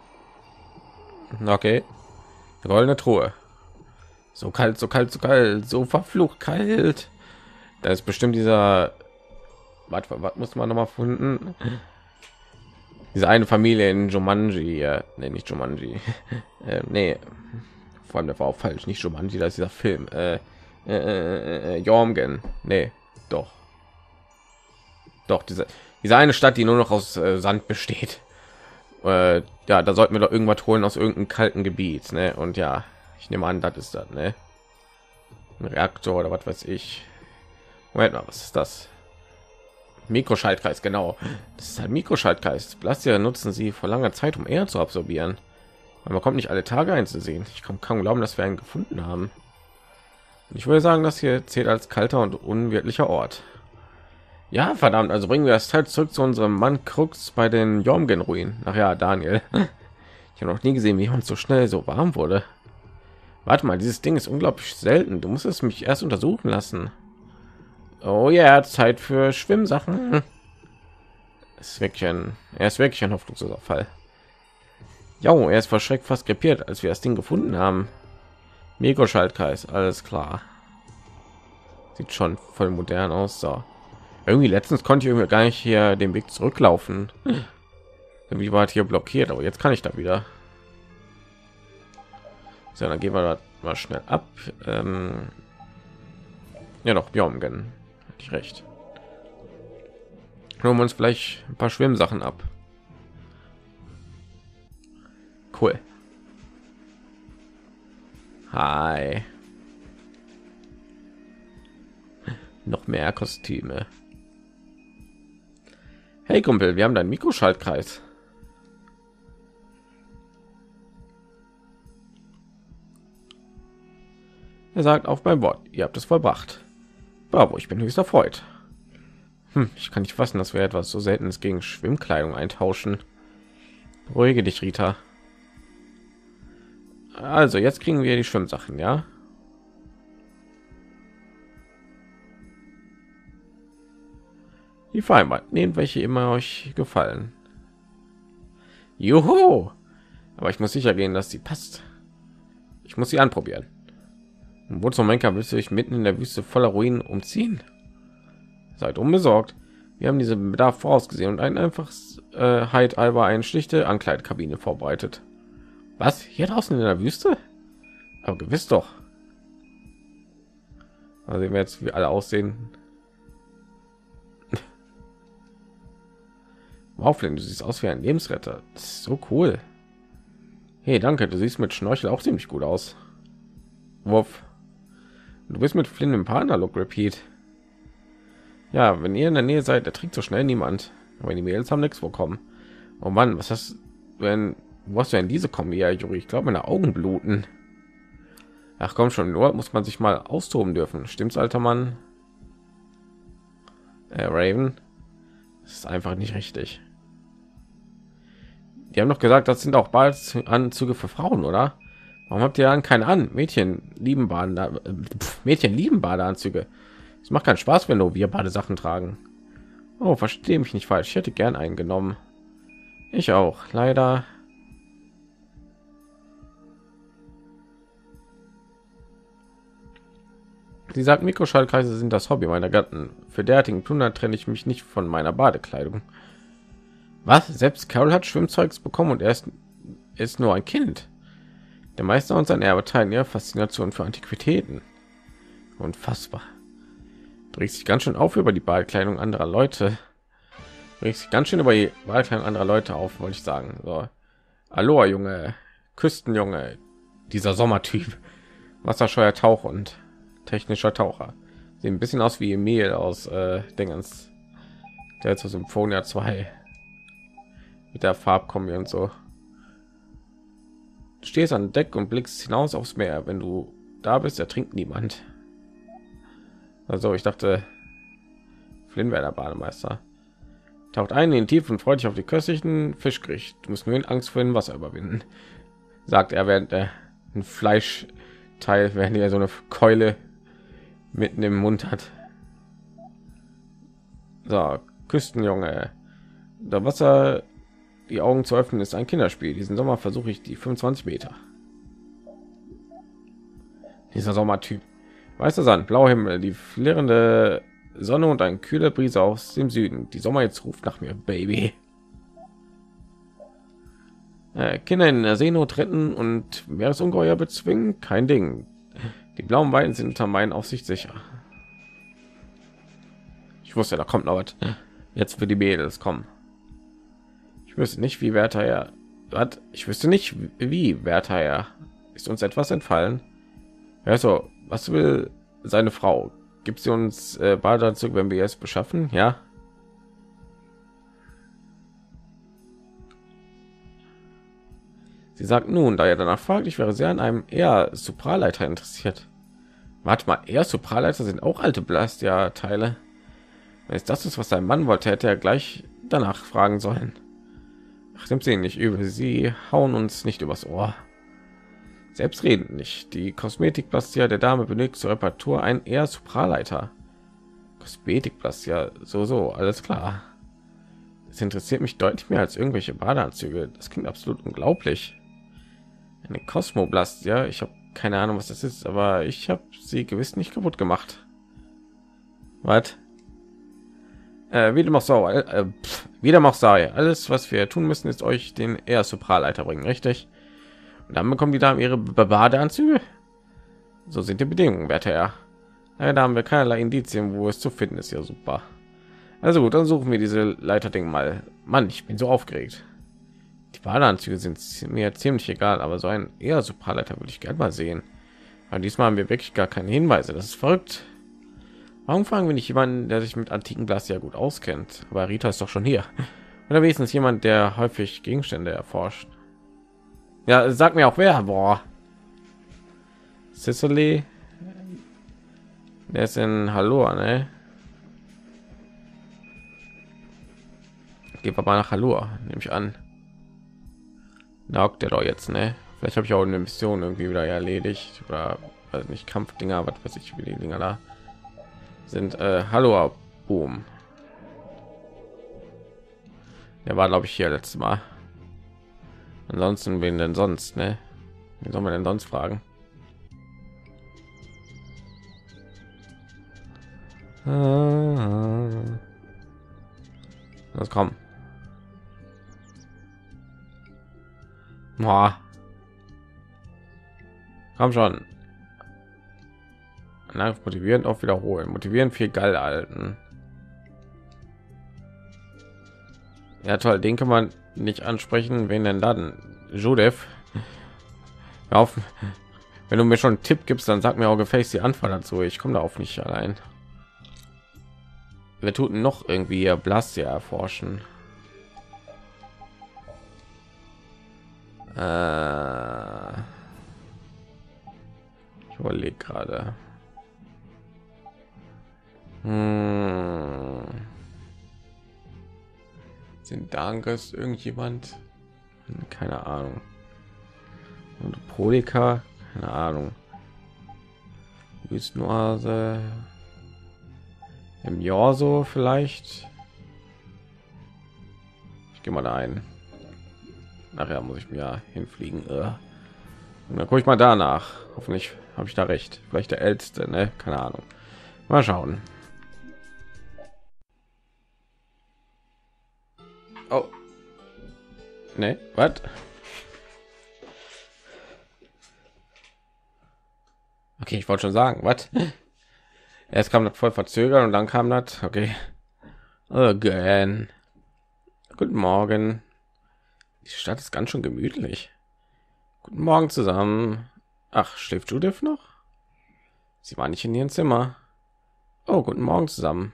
Okay. Goldene Truhe. So kalt, so kalt, so kalt, so verflucht kalt. Da ist bestimmt dieser... Was, was muss man noch mal finden? Diese eine Familie in Jumanji, äh, nee, nicht Jumanji, äh, nee, vor allem der war auch falsch, nicht Jumanji, das ist dieser Film, äh, äh, äh, Jormgen, nee, doch, doch, diese, diese eine Stadt, die nur noch aus äh, Sand besteht, äh, ja, da sollten wir doch irgendwas holen aus irgendeinem kalten Gebiet, ne, und ja, ich nehme an, das ist das, ne, ein Reaktor oder was weiß ich. Moment mal, was ist das? Mikroschaltkreis, genau. Das ist ein Mikroschaltkreis. Blastier nutzen sie vor langer Zeit, um Erde zu absorbieren. Aber man kommt nicht alle Tage einzusehen. Ich kann kaum glauben, dass wir einen gefunden haben. Und ich würde sagen, das hier zählt als kalter und unwirtlicher Ort. Ja, verdammt. Also bringen wir das Teil zurück zu unserem Mann Krux bei den Jormgen-Ruinen. Ach ja, Daniel. Ich habe noch nie gesehen, wie jemand so schnell so warm wurde. Warte mal, dieses Ding ist unglaublich selten. Du musst es mich erst untersuchen lassen. Oh ja, yeah, Zeit für Schwimmsachen. Es ist wirklich ein, er ist wirklich ein hoffnungsloser Fall. Ja, er ist verschreckt fast krepiert, als wir das Ding gefunden haben. Mikroschaltkreis, alles klar. Sieht schon voll modern aus. So. Irgendwie letztens konnte ich irgendwie gar nicht hier den Weg zurücklaufen. Irgendwie war hier blockiert, aber jetzt kann ich da wieder. So, dann gehen wir da mal schnell ab. Ähm ja, doch, Jormgen. Hatte ich recht. Hören wir uns vielleicht ein paar Schwimmsachen ab. Cool. Hi. Noch mehr Kostüme. Hey Kumpel, wir haben deinen Mikroschaltkreis. Er sagt auf mein Wort, ihr habt es vollbracht. Bravo, ich bin höchst erfreut. Hm, ich kann nicht fassen, dass wir etwas so Seltenes gegen Schwimmkleidung eintauschen. Beruhige dich, Rita. Also, jetzt kriegen wir die Schwimmsachen, ja? Die vereinbart, nehmt welche immer euch gefallen. Juhu! Aber ich muss sicher gehen, dass sie passt. Ich muss sie anprobieren. Und wo zum Henker willst du dich mitten in der Wüste voller Ruinen umziehen? Seid unbesorgt. Wir haben diesen Bedarf vorausgesehen und ein einfaches äh, Heid Alba eine schlichte Ankleidkabine vorbereitet. Was? Hier draußen in der Wüste? Aber gewiss doch. Also sehen wir jetzt, wie alle aussehen. Wow, Flynn, du siehst aus wie ein Lebensretter. Das ist so cool. Hey, danke, du siehst mit Schnorchel auch ziemlich gut aus. Wuff. Du bist mit Flynn im Partner-Look, Repeat. Ja, wenn ihr in der Nähe seid, der trinkt so schnell niemand. Aber die Mädels haben nichts bekommen. Oh Mann, was hast wenn wo hast du denn diese Kombi? Ja, Juri, ich glaube, meine Augen bluten. Ach komm schon, nur muss man sich mal austoben dürfen. Stimmt's, alter Mann? Äh, Raven, das ist einfach nicht richtig. Die haben doch gesagt, das sind auch Badeanzüge für Frauen, oder? Warum habt ihr dann keine an? Mädchen lieben Baden, äh, Mädchen lieben Badeanzüge. Es macht keinen Spaß, wenn nur wir Badesachen tragen. Oh, verstehe mich nicht falsch. Ich hätte gern einen genommen. Ich auch. Leider. Sie sagt, Mikroschallkreise sind das Hobby meiner Gatten. Für derartigen Plunder trenne ich mich nicht von meiner Badekleidung. Was? Selbst Carol hat Schwimmzeugs bekommen und er ist, ist nur ein Kind. Der Meister und sein Erbe teilen ihre Faszination für Antiquitäten. Unfassbar. Du regst dich ganz schön auf über die Badekleidung anderer Leute. Du regst dich ganz schön über die Badekleidung anderer Leute auf, wollte ich sagen. So. Aloha, Junge. Küstenjunge. Dieser Sommertyp. Wasserscheuer Tauch und technischer Taucher. Sieht ein bisschen aus wie Emil aus äh, Dingens. Der jetzt aus Symphonia zwei. Mit der Farbkombi und so. Du stehst an Deck und blickst hinaus aufs Meer. Wenn du da bist, ertrinkt niemand. Also ich dachte, Flynn wäre der Bademeister. Taucht ein in den Tief und freut sich auf die köstlichen Fischgericht. Du musst nur in Angst vor dem Wasser überwinden, sagt er, während er ein Fleischteil, während er so eine Keule mitten im Mund hat. So, Küstenjunge. Der Wasser, die Augen zu öffnen, ist ein Kinderspiel. Diesen Sommer versuche ich die fünfundzwanzig Meter. Dieser Sommertyp. Weißer Sand, blauer Himmel, die flirrende Sonne und ein kühler Brise aus dem Süden. Die Sommer jetzt ruft nach mir, Baby. Äh, Kinder in der Seenot retten und Meeresungeheuer bezwingen, kein Ding. Die blauen Weiden sind unter meinen Aufsicht sicher. Ich wusste, da kommt noch was. Jetzt für die Mädels kommen. Ich wüsste nicht, wie Werther Herr. Was? Ich wüsste nicht, wie Werther Herr. Ist uns etwas entfallen? Also, was will seine Frau? Gibt sie uns äh, Badeanzug, wenn wir es beschaffen? Ja. Sie sagt nun, da er danach fragt, ich wäre sehr an einem eher Supraleiter interessiert. Warte mal, eher Supraleiter sind auch alte Blastia-Teile. Wenn es das ist, was sein Mann wollte, hätte er gleich danach fragen sollen. Ach, nimmt sie nicht übel. Sie hauen uns nicht übers Ohr. Selbstredend nicht. Die Kosmetikplastia der Dame benötigt zur Reparatur ein eher Supraleiter. Kosmetikplastia, so so, alles klar. Das interessiert mich deutlich mehr als irgendwelche Badeanzüge. Das klingt absolut unglaublich. Eine Kosmoblastia, ich habe keine Ahnung, was das ist, aber ich habe sie gewiss nicht kaputt gemacht. Was? Äh, wie dem auch sei, äh, pff, wie dem auch sei, alles, was wir tun müssen, ist euch den eher Supraleiter bringen, richtig? Und dann bekommen die Damen ihre Badeanzüge. So sind die Bedingungen, Werter Herr. Ja, da haben wir keinerlei Indizien, wo es zu finden ist. Ja, super. Also gut, dann suchen wir diese Leiterding mal. Mann, ich bin so aufgeregt. Die Badeanzüge sind mir ziemlich egal, aber so ein eher Supraleiter würde ich gerne mal sehen. Aber diesmal haben wir wirklich gar keine Hinweise. Das ist verrückt. Warum fragen wir nicht jemanden, der sich mit antiken Glas ja gut auskennt? Aber Rita ist doch schon hier. Oder wenigstens jemand, der häufig Gegenstände erforscht. Ja, sag mir auch wer. Boah. Cicely, Der ist in Hallo, ne? Gehen wir mal nach Hallo, nehme ich an. Da hockt der doch jetzt, ne? Vielleicht habe ich auch eine Mission irgendwie wieder erledigt oder also nicht Kampfdinger, was weiß ich, wie die Dinger da sind. Äh, Hallo, Boom. Der war, glaube ich, hier letztes Mal. Ansonsten wen denn sonst, ne? Wie soll man denn sonst fragen? Das kommt. Boah. Komm schon. Na, motivierend auch wiederholen. Motivieren viel geil alten. Ja toll, den kann man nicht ansprechen. Wen denn dann? Judith. Hör auf. Wenn du mir schon einen Tipp gibst, dann sag mir auch gefälligst die Antwort dazu. Ich komme da auf nicht allein. Wir tun noch irgendwie Blastia erforschen. Äh, ich überlege gerade. Hm. Sind Dankes irgendjemand? Keine Ahnung. Und Polika? Keine Ahnung. Wüstenoase. Im Jorso vielleicht. Ich gehe mal da ein. Nachher muss ich mir ja hinfliegen. Und dann gucke ich mal danach. Hoffentlich habe ich da recht. Vielleicht der älteste, ne? Keine Ahnung. Mal schauen. Oh. Ne, was? Okay, ich wollte schon sagen, was? Erst kam das voll verzögert und dann kam das. Okay. Again. Guten Morgen. Die Stadt ist ganz schön gemütlich. Guten Morgen zusammen. Ach, schläft Judith noch? Sie war nicht in ihrem Zimmer. Oh, guten Morgen zusammen.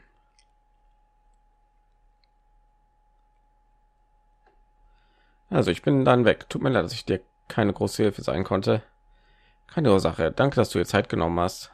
Also, ich bin dann weg. Tut mir leid, dass ich dir keine große Hilfe sein konnte. Keine Ursache. Danke, dass du dir Zeit genommen hast.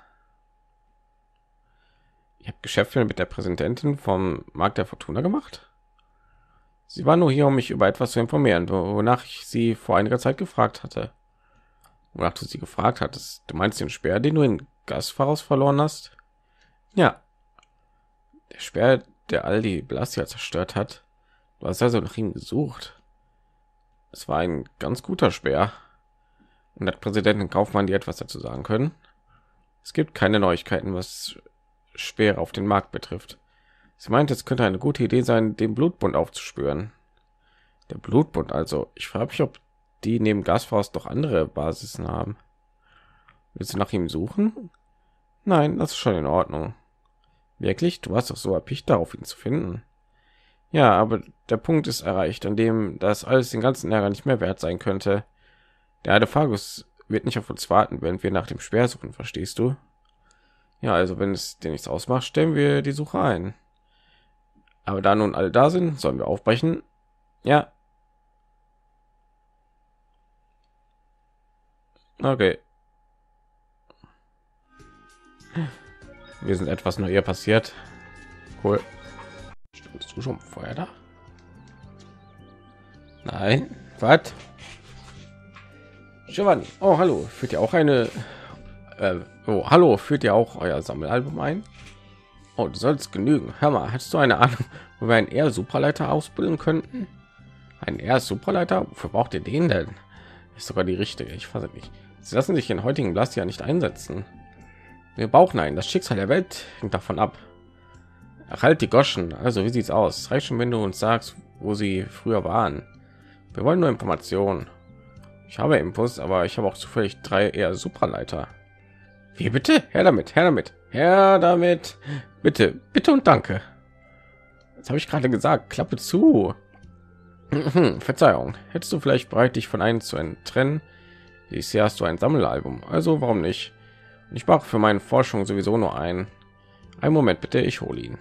Ich habe Geschäfte mit der Präsidentin vom Markt der Fortuna gemacht. Sie war nur hier, um mich über etwas zu informieren, wonach ich sie vor einiger Zeit gefragt hatte. Wonach du sie gefragt hattest? Du meinst den Speer, den du in Gasfaros verloren hast? Ja. Der Speer, der all die Blastia zerstört hat. Du hast also nach ihm gesucht. Es war ein ganz guter Speer. Und hat Präsidentin Kaufmann dir etwas dazu sagen können? Es gibt keine Neuigkeiten, was Speere auf den Markt betrifft. Sie meint, es könnte eine gute Idee sein, den Blutbund aufzuspüren. Der Blutbund also. Ich frage mich, ob die neben Gasfaust doch andere Basisen haben. Willst du nach ihm suchen? Nein, das ist schon in Ordnung. Wirklich? Du warst doch so erpicht darauf, ihn zu finden. Ja, aber der Punkt ist erreicht, an dem das alles den ganzen Ärger nicht mehr wert sein könnte. Der Adephagus wird nicht auf uns warten, wenn wir nach dem Speer suchen, verstehst du? Ja, also wenn es dir nichts ausmacht, stellen wir die Suche ein. Aber da nun alle da sind, sollen wir aufbrechen? Ja. Okay. Wir sind etwas Neues passiert. Cool. Bist du schon vorher da? Nein. Was? Giovanni. Oh, hallo. Führt ihr auch eine... Äh, oh, hallo. Führt ihr auch euer Sammelalbum ein? Oh, du sollst genügen. Hör mal, hast du eine Ahnung, wo wir einen eher Superleiter ausbilden könnten? Ein eher Superleiter? Wofür braucht ihr den denn? Ist sogar die richtige. Ich fasse nicht. Sie lassen sich in heutigen Blast ja nicht einsetzen. Wir brauchen einen. Das Schicksal der Welt hängt davon ab. Ach, halt die Goschen. Also, wie sieht's aus? Es reicht schon, wenn du uns sagst, wo sie früher waren. Wir wollen nur Informationen. Ich habe Impuls, aber ich habe auch zufällig drei eher Superleiter. Wie bitte? Her damit, her damit, her damit. Bitte, bitte und danke. Das habe ich gerade gesagt. Klappe zu. Verzeihung. Hättest du vielleicht bereit, dich von einem zu trennen? Ich sehe, hast du ein Sammelalbum. Also warum nicht? Ich brauche für meine Forschung sowieso nur ein. Einen Moment bitte, ich hole ihn.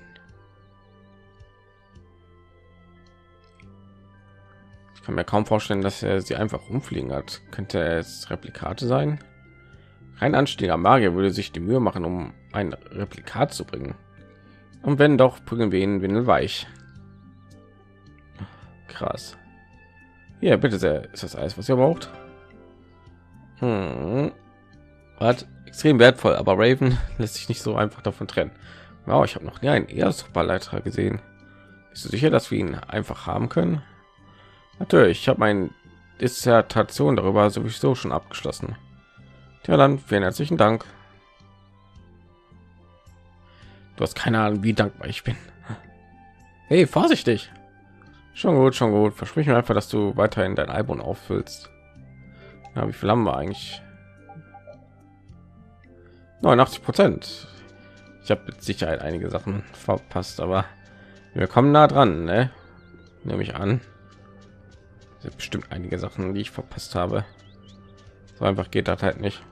Ich kann mir kaum vorstellen, dass er sie einfach umfliegen hat. Könnte es Replikate sein? Ein anständiger Magier würde sich die Mühe machen, um ein Replikat zu bringen. Und wenn doch, prügeln wir ihn windelweich. Krass. Ja, bitte sehr. Ist das alles, was ihr braucht? Hm. Was? Extrem wertvoll, aber Raven lässt sich nicht so einfach davon trennen. Wow, ich habe noch nie einen Erzsuperleiter gesehen. Bist du sicher, dass wir ihn einfach haben können? Natürlich, ich habe meine Dissertation darüber sowieso schon abgeschlossen. Ja, dann vielen herzlichen Dank. Du hast keine Ahnung, wie dankbar ich bin. Hey, vorsichtig. Schon gut, schon gut. Versprich mir einfach, dass du weiterhin dein Album auffüllst. Ja, wie viel haben wir eigentlich? neunundachtzig Prozent. Ich habe mit Sicherheit einige Sachen verpasst, aber wir kommen nah dran, ne? Nehme ich an. Es sind bestimmt einige Sachen, die ich verpasst habe. So einfach geht das halt nicht.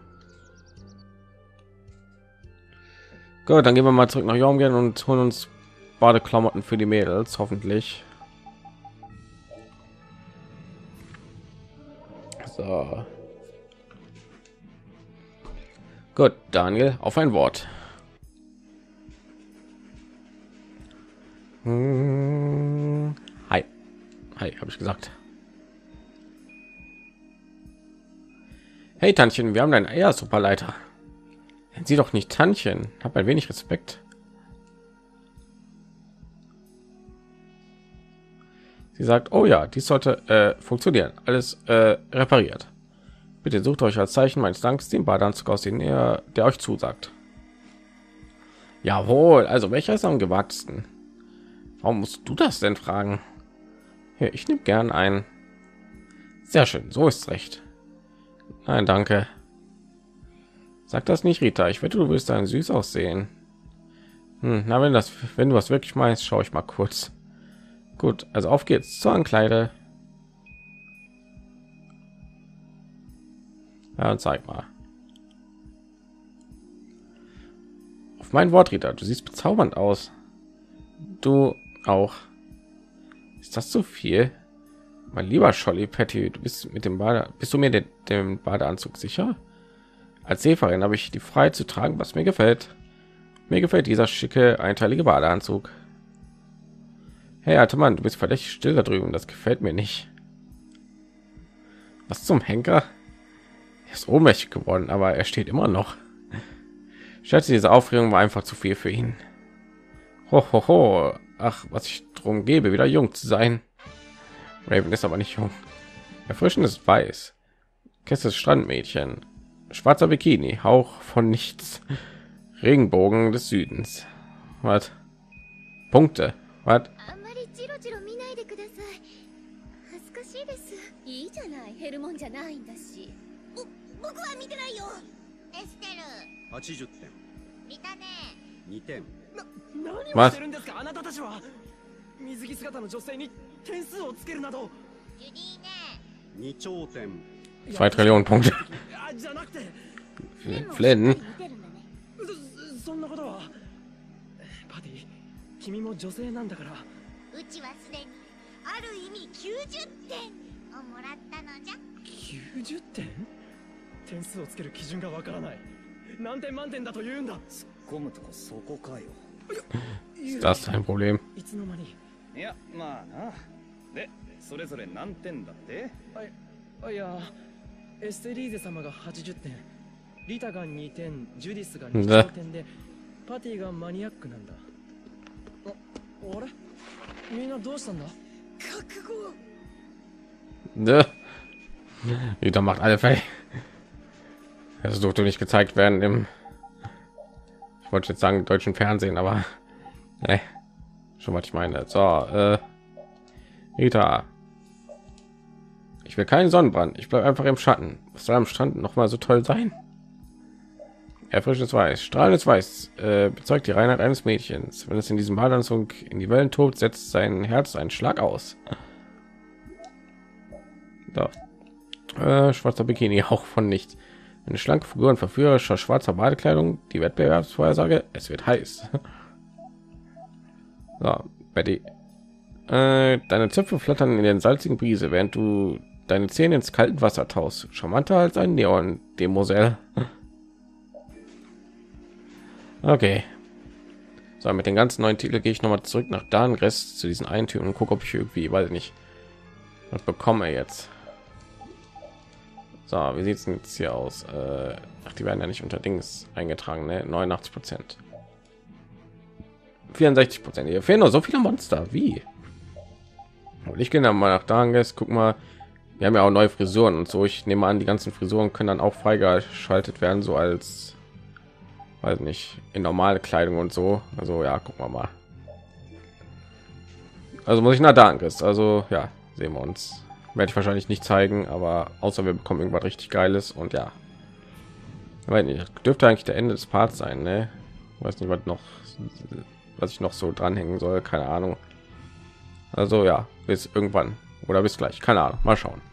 Gut, dann gehen wir mal zurück nach Jormungand und holen uns Badeklamotten für die Mädels, hoffentlich. So. Gut, Daniel, auf ein Wort. Hm, hi. Hi, habe ich gesagt. Hey, Tantchen, wir haben einen Eier Superleiter. Nennen Sie doch nicht Tantchen. Hab ein wenig Respekt. Sie sagt, oh ja, dies sollte äh, funktionieren. Alles äh, repariert. Bitte sucht euch als Zeichen meines Danks den Badeanzug aus, den ihr, der euch zusagt. Jawohl, also welcher ist am gewagtesten? Warum musst du das denn fragen? Hier, ich nehme gern ein. Sehr schön, so ist recht. Nein, danke. Sag das nicht, Rita. Ich wette, du willst ein süß aussehen. Hm, na, wenn das, wenn du was wirklich meinst, schaue ich mal kurz. Gut, also auf geht's zur Ankleide. Ja, zeig mal. Auf mein Wort, Rita, du siehst bezaubernd aus. Du auch. Ist das zu viel? Mein lieber Scholli Patty, du bist mit dem Bade, bist du mir den, dem Badeanzug sicher? Als Seefahrern habe ich die Freiheit zu tragen, was mir gefällt. Mir gefällt dieser schicke, einteilige Badeanzug. Hey, alter Mann, du bist verdächtig still da drüben. Das gefällt mir nicht. Was zum Henker? Er ist ohnmächtig geworden, aber er steht immer noch. Ich schätze, diese Aufregung war einfach zu viel für ihn. Ho, ho, ho. Ach, was ich drum gebe, wieder jung zu sein. Raven ist aber nicht jung. Erfrischendes Weiß. Kesses Strandmädchen. Schwarzer Bikini. Hauch von nichts. Regenbogen des Südens. Was? Punkte. Was? Was? 水着姿の女性に点数をつけるなどに頂点 zwei Trillionen Punkte. じゃなくて Flynn そんなことはパティ君も女性なんだからうちはすでにある意味きゅうじゅってんをもらったのじゃきゅうじゅってん点数をつける基準がわからない何点満点だと言うんだ突っ込むとこそこかよ ist das ein Problem? いつの間にいやまあなでそれぞれ何点だってあいやエステリーゼ様がはちじゅってんリタがにてんジュディスがにじゅってんでパティがマニアックなんだああれみんなどうしたんだ覚悟 Wieder macht alle Fälle. Das durfte nicht gezeigt werden im, ich wollte jetzt sagen, deutschen Fernsehen, aber nee, schon was ich meine. So, äh, Rita, ich will keinen Sonnenbrand. Ich bleibe einfach im Schatten. Was soll am Strand noch mal so toll sein? Erfrischendes Weiß, strahlendes Weiß äh, bezeugt die Reinheit eines Mädchens. Wenn es in diesem Badeanzug in die Wellen tobt, setzt sein Herz einen Schlag aus. So. Äh, schwarzer Bikini, auch von nichts. Eine schlanke Figur in verführerischer schwarzer Badekleidung. Die Wettbewerbsvorhersage: es wird heiß. So, Betty. Äh, deine Zöpfe flattern in den salzigen Brise, während du deine Zähne ins kalte Wasser tauchst. Charmanter als ein Neon, Demoiselle. Okay. So, mit den ganzen neuen Titel gehe ich noch mal zurück nach Dahngrest zu diesen einen Türen und gucke, ob ich irgendwie, weiß nicht, was bekomme jetzt. So, wie sieht es denn jetzt hier aus? Äh, ach, die werden ja nicht unter Dings eingetragen, ne? neunundachtzig Prozent. vierundsechzig Prozent. Hier fehlen noch so viele Monster. Wie? Und ich gehe dann mal nach Dahngrest, guck mal. Wir haben ja auch neue Frisuren und so. Ich nehme an, die ganzen Frisuren können dann auch freigeschaltet werden, so als, weiß nicht, in normale Kleidung und so. Also ja, gucken wir mal. Also muss ich nach Dahngrest. Also ja, sehen wir uns. Werde ich wahrscheinlich nicht zeigen, aber außer wir bekommen irgendwas richtig Geiles und ja. Weiß nicht, dürfte eigentlich der Ende des Parts sein, ne? Weiß nicht, was noch, was ich noch so dranhängen soll, keine Ahnung. Also ja, bis irgendwann oder bis gleich, keine Ahnung, mal schauen.